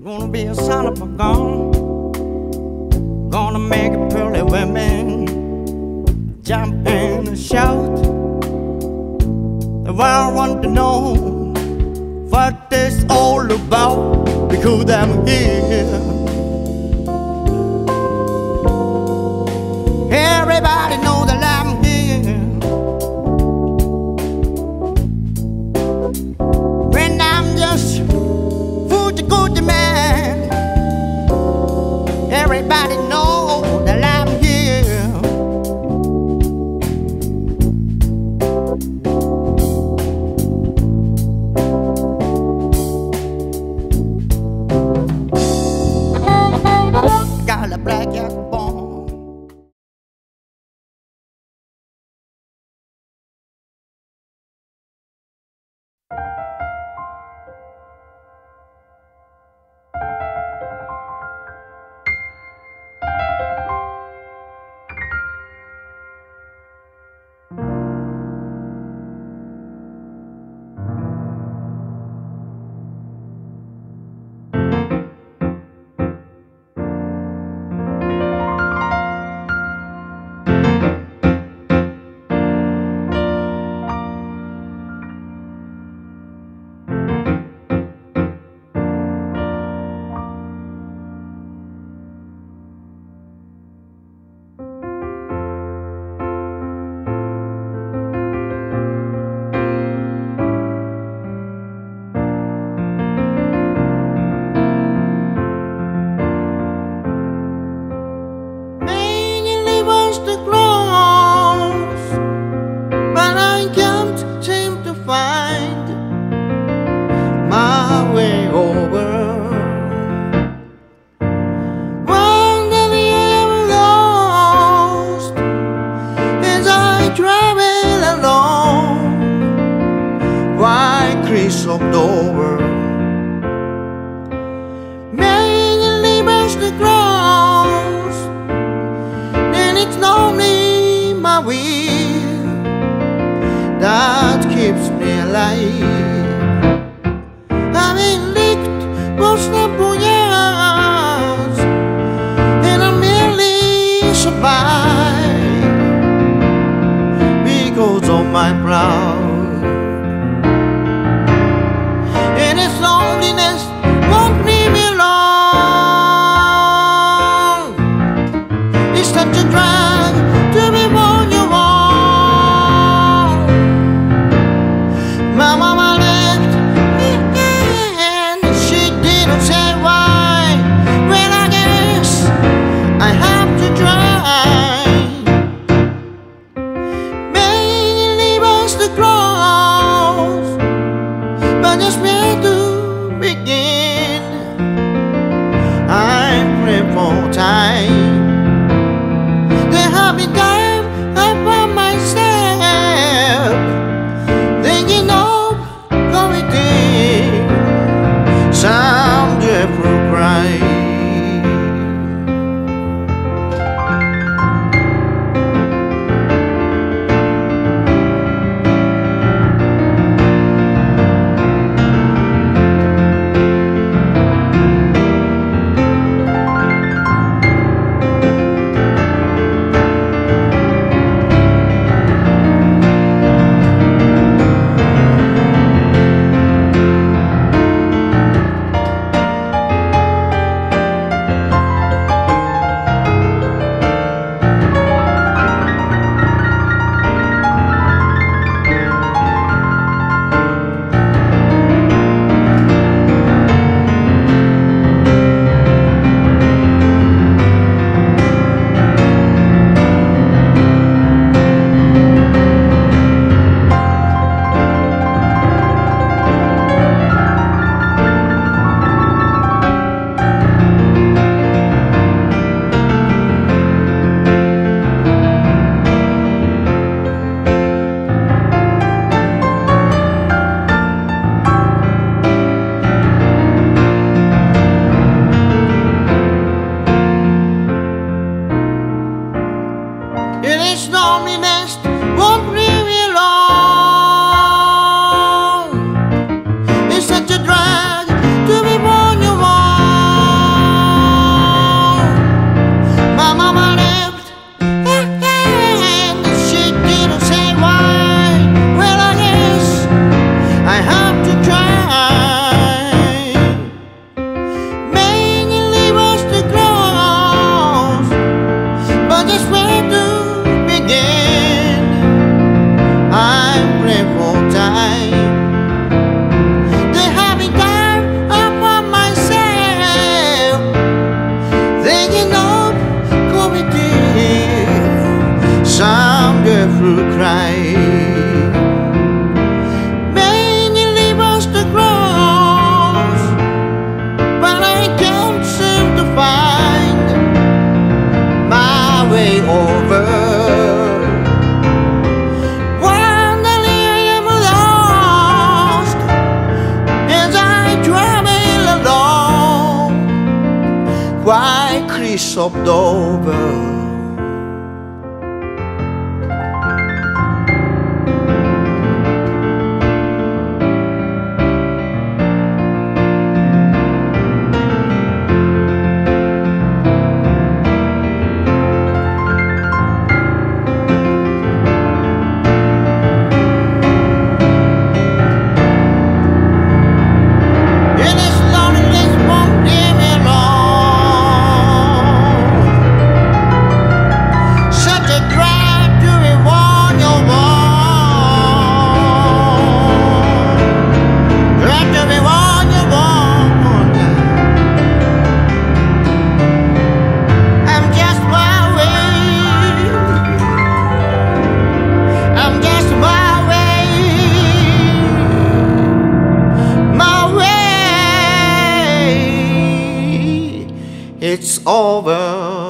Gonna be a son of a gun. Gonna make pretty women jump and shout. The world want to know what this all about, because I'm here. Everybody know that I'm here. When I'm just good man, everybody know that I'm here. Got a black yak bone. October, many leaves the ground, then it's only my will that keeps me alive. I've been licked most of the years, and I merely survive because of my pride. Loneliness won't leave me alone. It's such a drag to be what you want. My mama left me and she didn't say why. Well, I guess I have to try. Many leave us the cross, but just where to begin. I pray for time. There have been times I found myself thinking of committing some dreadful crime. streets of Dover. It's over.